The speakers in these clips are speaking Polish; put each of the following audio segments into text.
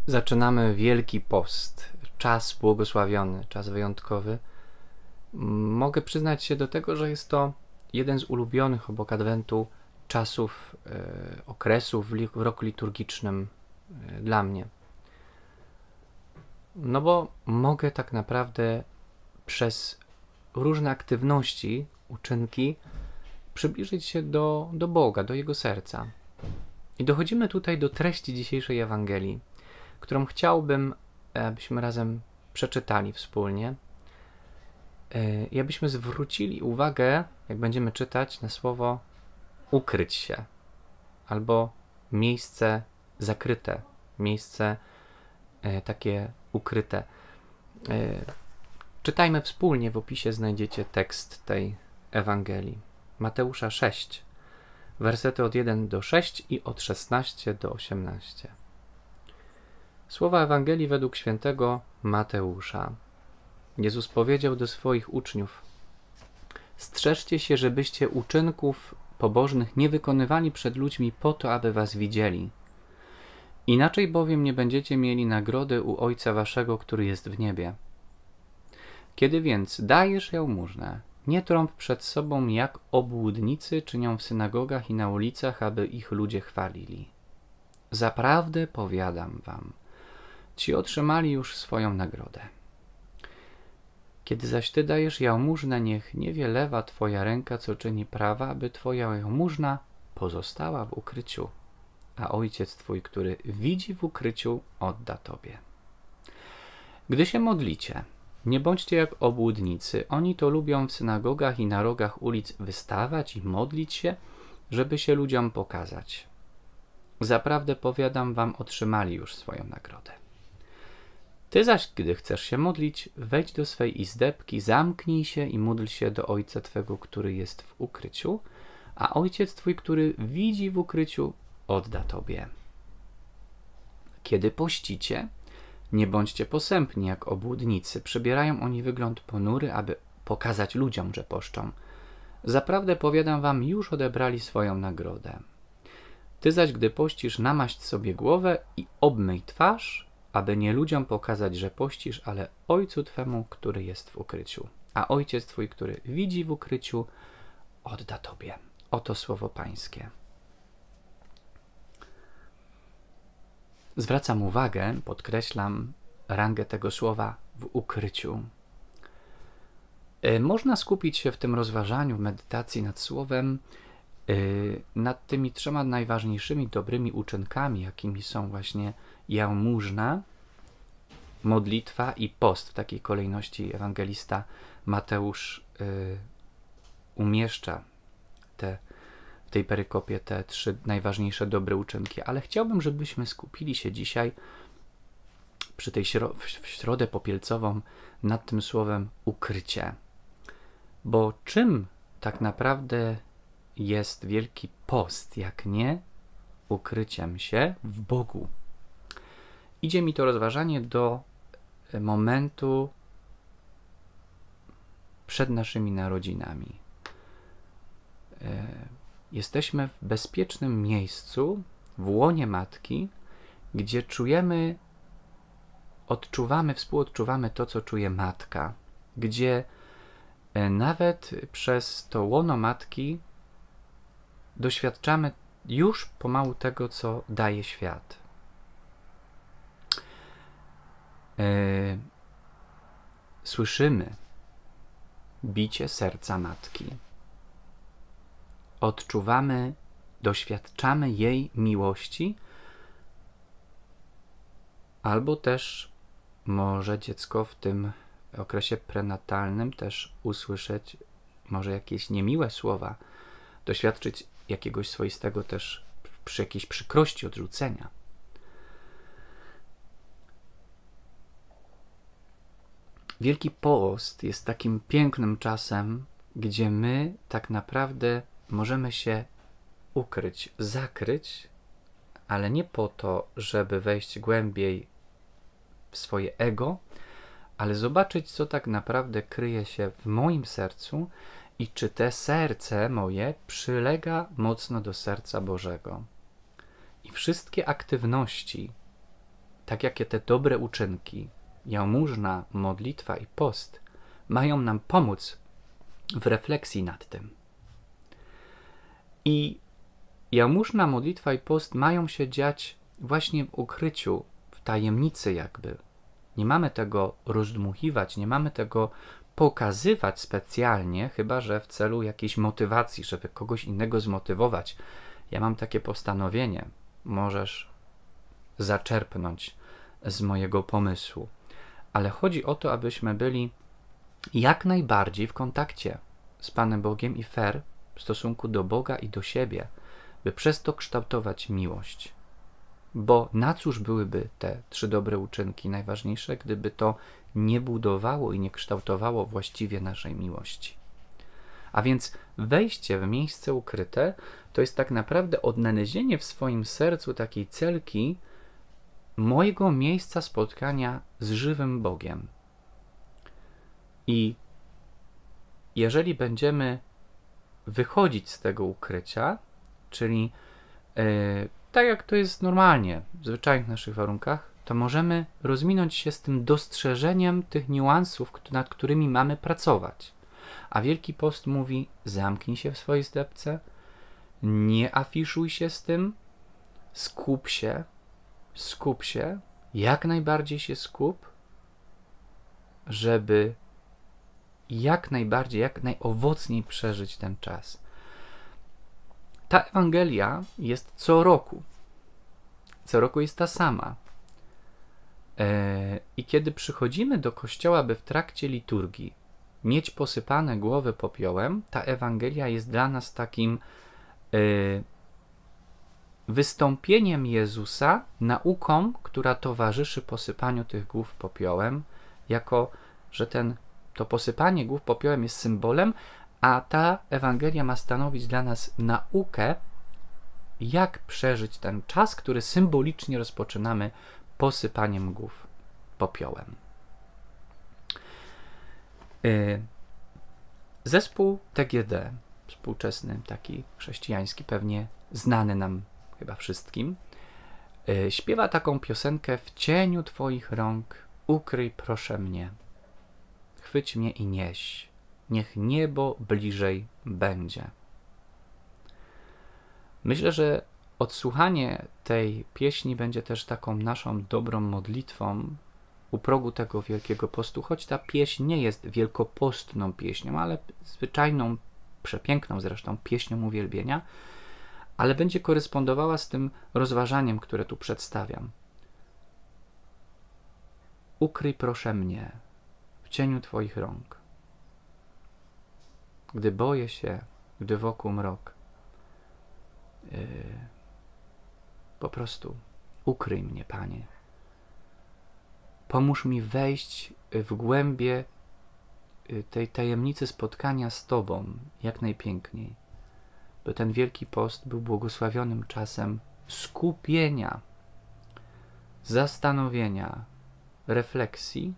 Zaczynamy Wielki Post, czas błogosławiony, czas wyjątkowy. Mogę przyznać się do tego, że jest to jeden z ulubionych obok Adwentu czasów, okresów w roku liturgicznym dla mnie. No bo mogę tak naprawdę przez różne aktywności, uczynki przybliżyć się do Boga, do Jego serca. I dochodzimy tutaj do treści dzisiejszej Ewangelii, którą chciałbym, abyśmy razem przeczytali wspólnie i abyśmy zwrócili uwagę, jak będziemy czytać, na słowo ukryć się, albo miejsce zakryte, miejsce takie ukryte. Czytajmy wspólnie, w opisie znajdziecie tekst tej Ewangelii. Mateusza 6, wersety od 1 do 6 i od 16 do 18. Słowa Ewangelii według świętego Mateusza. Jezus powiedział do swoich uczniów: strzeżcie się, żebyście uczynków pobożnych nie wykonywali przed ludźmi po to, aby was widzieli. Inaczej bowiem nie będziecie mieli nagrody u Ojca waszego, który jest w niebie. Kiedy więc dajesz jałmużnę, nie trąb przed sobą, jak obłudnicy czynią w synagogach i na ulicach, aby ich ludzie chwalili. Zaprawdę powiadam wam, ci otrzymali już swoją nagrodę. Kiedy zaś ty dajesz jałmużnę, niech nie wie lewa twoja ręka, co czyni prawa, aby twoja jałmużna pozostała w ukryciu, a Ojciec twój, który widzi w ukryciu, odda tobie. Gdy się modlicie, nie bądźcie jak obłudnicy. Oni to lubią w synagogach i na rogach ulic wystawać i modlić się, żeby się ludziom pokazać. Zaprawdę powiadam wam, otrzymali już swoją nagrodę. Ty zaś, gdy chcesz się modlić, wejdź do swej izdebki, zamknij się i módl się do Ojca twego, który jest w ukryciu, a Ojciec twój, który widzi w ukryciu, odda tobie. Kiedy pościcie, nie bądźcie posępni jak obłudnicy. Przybierają oni wygląd ponury, aby pokazać ludziom, że poszczą. Zaprawdę powiadam wam, już odebrali swoją nagrodę. Ty zaś, gdy pościsz, namaść sobie głowę i obmyj twarz, aby nie ludziom pokazać, że pościsz, ale Ojcu twemu, który jest w ukryciu. A Ojciec twój, który widzi w ukryciu, odda tobie. Oto słowo Pańskie. Zwracam uwagę, podkreślam rangę tego słowa w ukryciu. Można skupić się w tym rozważaniu, w medytacji nad słowem, nad tymi trzema najważniejszymi dobrymi uczynkami, jakimi są właśnie jałmużna, modlitwa i post. W takiej kolejności ewangelista Mateusz umieszcza w tej perykopie te trzy najważniejsze dobre uczynki, ale chciałbym, żebyśmy skupili się dzisiaj przy tej w środę popielcową nad tym słowem ukrycie. Bo czym tak naprawdę jest Wielki Post, jak nie ukryciem się w Bogu? Idzie mi to rozważanie do momentu przed naszymi narodzinami. Jesteśmy w bezpiecznym miejscu, w łonie Matki, gdzie współodczuwamy to, co czuje Matka, gdzie nawet przez to łono Matki doświadczamy już pomału tego, co daje świat. Słyszymy bicie serca Matki. Odczuwamy, doświadczamy jej miłości, albo też może dziecko w tym okresie prenatalnym też usłyszeć może jakieś niemiłe słowa, doświadczyć jakiegoś swoistego też przy jakiejś przykrości odrzucenia. Wielki Post jest takim pięknym czasem, gdzie my tak naprawdę możemy się ukryć, zakryć, ale nie po to, żeby wejść głębiej w swoje ego, ale zobaczyć, co tak naprawdę kryje się w moim sercu i czy te serce moje przylega mocno do serca Bożego. I wszystkie aktywności tak jakie te dobre uczynki, jałmużna, modlitwa i post, mają nam pomóc w refleksji nad tym. I jałmużna, modlitwa i post mają się dziać właśnie w ukryciu, w tajemnicy jakby. Nie mamy tego rozdmuchiwać, nie mamy tego pokazywać specjalnie, chyba że w celu jakiejś motywacji, żeby kogoś innego zmotywować. Ja mam takie postanowienie, możesz zaczerpnąć z mojego pomysłu. Ale chodzi o to, abyśmy byli jak najbardziej w kontakcie z Panem Bogiem i fair w stosunku do Boga i do siebie, by przez to kształtować miłość. Bo na cóż byłyby te 3 dobre uczynki najważniejsze, gdyby to nie budowało i nie kształtowało właściwie naszej miłości. A więc wejście w miejsce ukryte to jest tak naprawdę odnalezienie w swoim sercu takiej celki mojego miejsca spotkania z żywym Bogiem. I jeżeli będziemy wychodzić z tego ukrycia, czyli tak jak to jest normalnie, w zwyczajnych naszych warunkach, to możemy rozminąć się z tym dostrzeżeniem tych niuansów, nad którymi mamy pracować. A Wielki Post mówi, zamknij się w swojej zdepce, nie afiszuj się z tym, skup się, jak najbardziej się skup, żeby jak najbardziej, jak najowocniej przeżyć ten czas. Ta Ewangelia jest co roku. Co roku jest ta sama. I kiedy przychodzimy do kościoła, by w trakcie liturgii mieć posypane głowy popiołem, ta Ewangelia jest dla nas takim wystąpieniem Jezusa, nauką, która towarzyszy posypaniu tych głów popiołem, jako że to posypanie głów popiołem jest symbolem, a ta Ewangelia ma stanowić dla nas naukę, jak przeżyć ten czas, który symbolicznie rozpoczynamy posypaniem głów popiołem. Zespół TGD, współczesny, taki chrześcijański, pewnie znany nam chyba wszystkim, śpiewa taką piosenkę: w cieniu Twoich rąk ukryj proszę mnie, chwyć mnie i nieś, niech niebo bliżej będzie. Myślę, że odsłuchanie tej pieśni będzie też taką naszą dobrą modlitwą u progu tego Wielkiego Postu, choć ta pieśń nie jest wielkopostną pieśnią, ale zwyczajną, przepiękną zresztą pieśnią uwielbienia, ale będzie korespondowała z tym rozważaniem, które tu przedstawiam. Ukryj proszę mnie w cieniu Twoich rąk. Gdy boję się, gdy wokół mrok, po prostu ukryj mnie, Panie. Pomóż mi wejść w głębie tej tajemnicy spotkania z Tobą jak najpiękniej, by ten Wielki Post był błogosławionym czasem skupienia, zastanowienia, refleksji,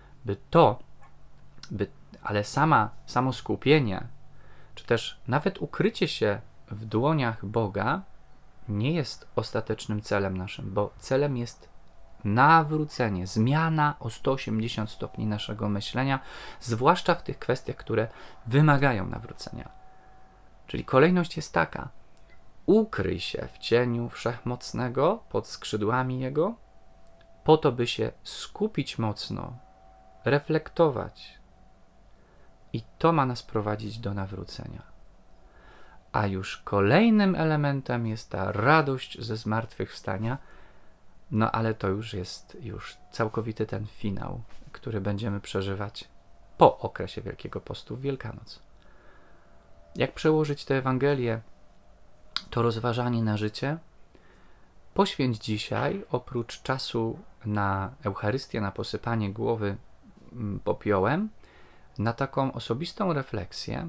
ale samo skupienie, czy też nawet ukrycie się w dłoniach Boga nie jest ostatecznym celem naszym, bo celem jest nawrócenie, zmiana o 180 stopni naszego myślenia, zwłaszcza w tych kwestiach, które wymagają nawrócenia. Czyli kolejność jest taka: ukryj się w cieniu Wszechmocnego, pod skrzydłami Jego, po to, by się skupić mocno, reflektować. I to ma nas prowadzić do nawrócenia. A już kolejnym elementem jest ta radość ze zmartwychwstania, no ale to już jest całkowity ten finał, który będziemy przeżywać po okresie Wielkiego Postu w Wielkanoc. Jak przełożyć tę Ewangelię, to rozważanie na życie? Poświęć dzisiaj, oprócz czasu na Eucharystię, na posypanie głowy popiołem, na taką osobistą refleksję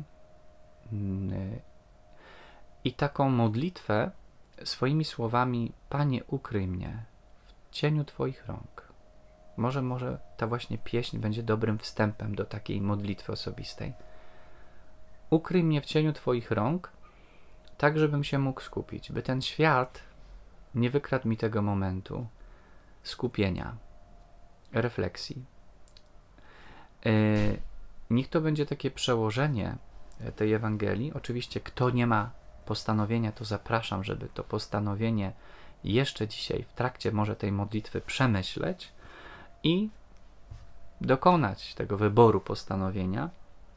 i taką modlitwę swoimi słowami: Panie, ukryj mnie w cieniu Twoich rąk. Może ta właśnie pieśń będzie dobrym wstępem do takiej modlitwy osobistej. Ukryj mnie w cieniu Twoich rąk, tak żebym się mógł skupić, by ten świat nie wykradł mi tego momentu, skupienia, refleksji. Niech to będzie takie przełożenie tej Ewangelii. Oczywiście, kto nie ma postanowienia, to zapraszam, żeby to postanowienie jeszcze dzisiaj w trakcie może tej modlitwy przemyśleć i dokonać tego wyboru postanowienia.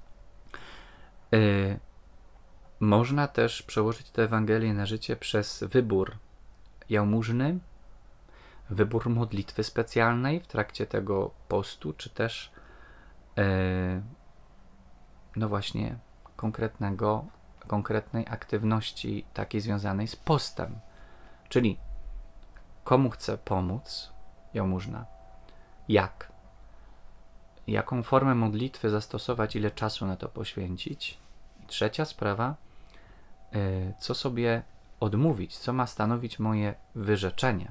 Można też przełożyć tę Ewangelię na życie przez wybór jałmużny, wybór modlitwy specjalnej w trakcie tego postu, czy też no właśnie konkretnej aktywności takiej związanej z postem. Czyli komu chcę pomóc, jałmużna, jak, jaką formę modlitwy zastosować, ile czasu na to poświęcić. I trzecia sprawa, co sobie odmówić, co ma stanowić moje wyrzeczenie.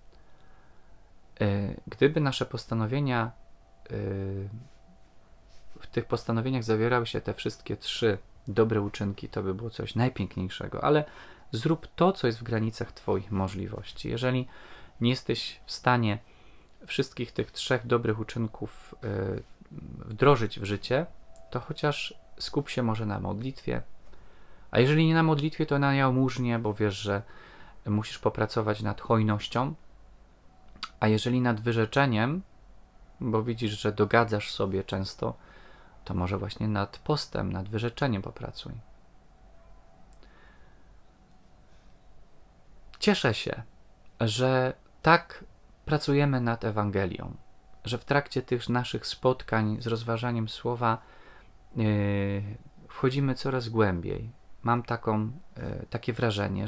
Gdyby nasze postanowienia, w tych postanowieniach zawierały się te wszystkie 3 dobre uczynki, to by było coś najpiękniejszego, ale zrób to, co jest w granicach Twoich możliwości. Jeżeli nie jesteś w stanie wszystkich tych 3 dobrych uczynków wdrożyć w życie, to chociaż skup się może na modlitwie, a jeżeli nie na modlitwie, to na jałmużnie, bo wiesz, że musisz popracować nad hojnością, a jeżeli nad wyrzeczeniem, bo widzisz, że dogadzasz sobie często, to może właśnie nad postem, nad wyrzeczeniem popracuj. Cieszę się, że tak pracujemy nad Ewangelią, że w trakcie tych naszych spotkań z rozważaniem słowa wchodzimy coraz głębiej. Mam takie wrażenie,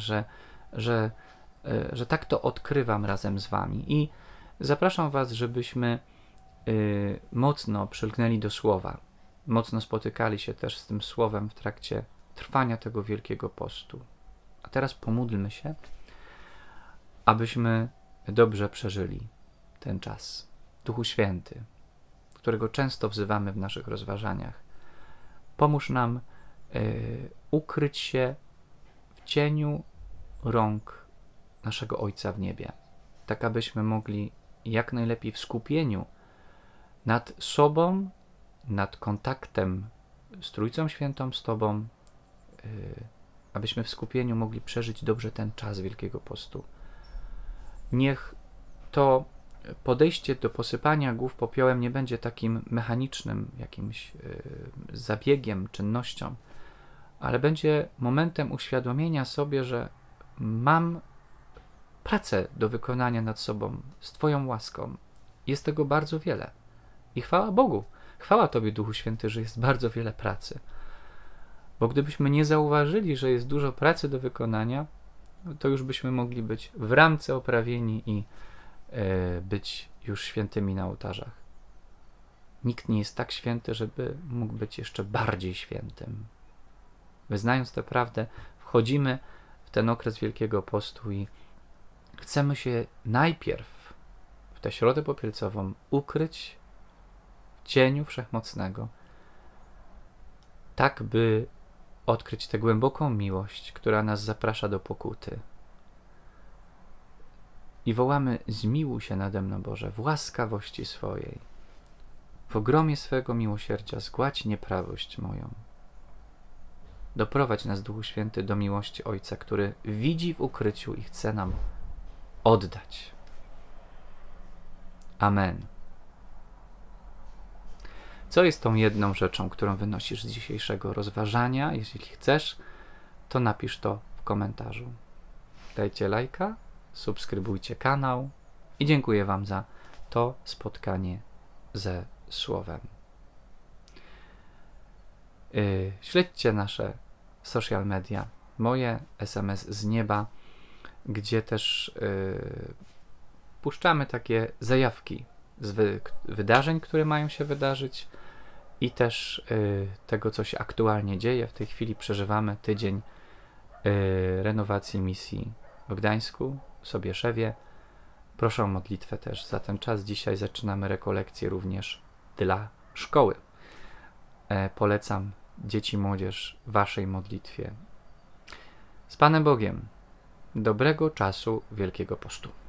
że tak to odkrywam razem z Wami i zapraszam Was, żebyśmy mocno przylgnęli do Słowa, mocno spotykali się też z tym Słowem w trakcie trwania tego Wielkiego Postu. A teraz pomódlmy się, abyśmy dobrze przeżyli ten czas. Duchu Święty, którego często wzywamy w naszych rozważaniach, pomóż nam ukryć się w cieniu rąk naszego Ojca w niebie, tak abyśmy mogli jak najlepiej w skupieniu nad sobą, nad kontaktem z Trójcą Świętą, z Tobą, abyśmy w skupieniu mogli przeżyć dobrze ten czas Wielkiego Postu. Niech to podejście do posypania głów popiołem nie będzie takim mechanicznym jakimś zabiegiem, czynnością, ale będzie momentem uświadomienia sobie, że mam pracę do wykonania nad sobą z Twoją łaską. Jest tego bardzo wiele. I chwała Bogu, chwała Tobie, Duchu Święty, że jest bardzo wiele pracy. Bo gdybyśmy nie zauważyli, że jest dużo pracy do wykonania, to już byśmy mogli być w ramce oprawieni i być już świętymi na ołtarzach. Nikt nie jest tak święty, żeby mógł być jeszcze bardziej świętym. Wyznając tę prawdę, wchodzimy w ten okres Wielkiego Postu i chcemy się najpierw w tę Środę Popielcową ukryć w cieniu Wszechmocnego, tak by odkryć tę głęboką miłość, która nas zaprasza do pokuty. I wołamy: zmiłuj się nade mną, Boże, w łaskawości swojej. W ogromie swego miłosierdzia zgładź nieprawość moją. Doprowadź nas, Duchu Święty, do miłości Ojca, który widzi w ukryciu i chce nam oddać. Amen. Co jest tą jedną rzeczą, którą wynosisz z dzisiejszego rozważania? Jeśli chcesz, to napisz to w komentarzu. Dajcie lajka, subskrybujcie kanał i dziękuję Wam za to spotkanie ze Słowem. Śledźcie nasze social media, moje SMS z nieba, gdzie też puszczamy takie zajawki z wydarzeń, które mają się wydarzyć i też tego, co się aktualnie dzieje. W tej chwili przeżywamy tydzień renowacji misji w Gdańsku, w Sobieszewie. Proszę o modlitwę też za ten czas. Dzisiaj zaczynamy rekolekcje również dla szkoły. Polecam dzieci, młodzież Waszej modlitwie. Z Panem Bogiem. Dobrego czasu Wielkiego Postu.